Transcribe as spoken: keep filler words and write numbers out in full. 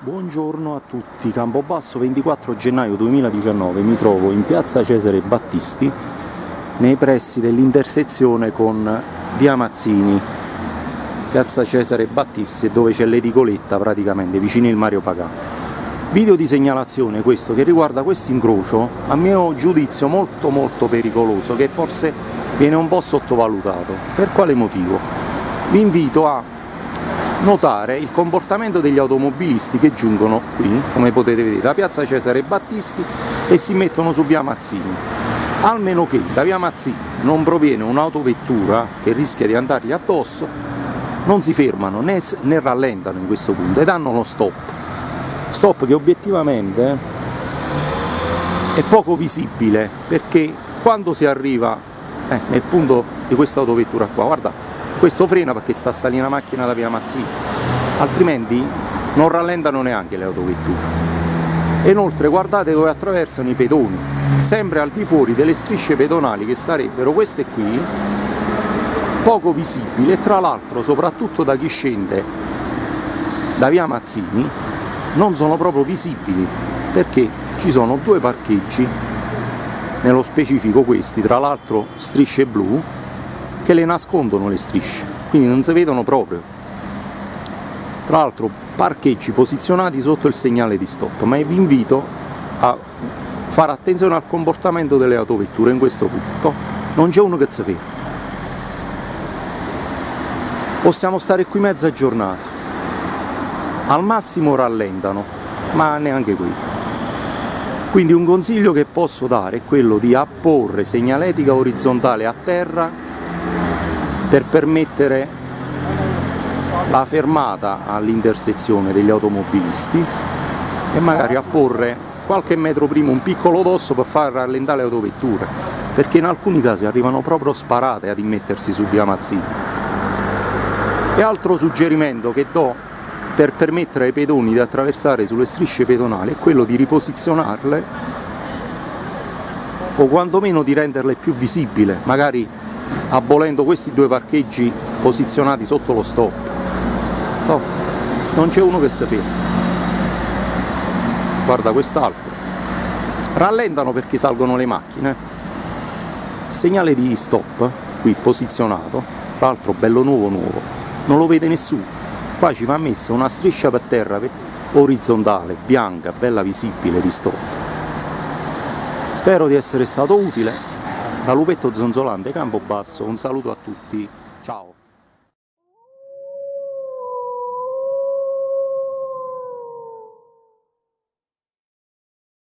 Buongiorno a tutti, Campobasso, ventiquattro gennaio duemiladiciannove, mi trovo in piazza Cesare Battisti, nei pressi dell'intersezione con via Mazzini, piazza Cesare Battisti, dove c'è l'edicoletta praticamente, vicino il Mario Pagano. Video di segnalazione questo che riguarda questo incrocio, a mio giudizio molto molto pericoloso, che forse viene un po' sottovalutato. Per quale motivo? Vi invito a notare il comportamento degli automobilisti che giungono qui, come potete vedere, da piazza Cesare Battisti e si mettono su via Mazzini. Almeno che da via Mazzini non proviene un'autovettura che rischia di andargli addosso, non si fermano né, né rallentano in questo punto e danno lo stop. Stop che obiettivamente è poco visibile, perché quando si arriva eh, nel punto di questa autovettura qua, guardate, questo frena perché sta a salire una macchina da via Mazzini, altrimenti non rallentano neanche le autovetture. E inoltre guardate dove attraversano i pedoni, sempre al di fuori delle strisce pedonali che sarebbero queste qui, poco visibili, e tra l'altro soprattutto da chi scende da via Mazzini non sono proprio visibili, perché ci sono due parcheggi, nello specifico questi, tra l'altro strisce blu, che le nascondono le strisce, quindi non si vedono proprio. Tra l'altro parcheggi posizionati sotto il segnale di stop, ma vi invito a fare attenzione al comportamento delle autovetture in questo punto. Non c'è uno che si ferma. Possiamo stare qui mezza giornata, al massimo rallentano, ma neanche qui. Quindi un consiglio che posso dare è quello di apporre segnaletica orizzontale a terra per permettere la fermata all'intersezione degli automobilisti e magari apporre qualche metro prima un piccolo dosso per far rallentare le autovetture, perché in alcuni casi arrivano proprio sparate ad immettersi su via Mazzini. E altro suggerimento che do per permettere ai pedoni di attraversare sulle strisce pedonali è quello di riposizionarle o quantomeno di renderle più visibili, magari abolendo questi due parcheggi posizionati sotto lo stop. No, non c'è uno che si ferma. Guarda quest'altro. Rallentano perché salgono le macchine. Segnale di stop qui posizionato, tra l'altro bello nuovo nuovo, non lo vede nessuno. Qua ci va messa una striscia per terra orizzontale, bianca, bella visibile, di stop. Spero di essere stato utile. Da Lupetto Zonzolante, Campobasso, un saluto a tutti, ciao!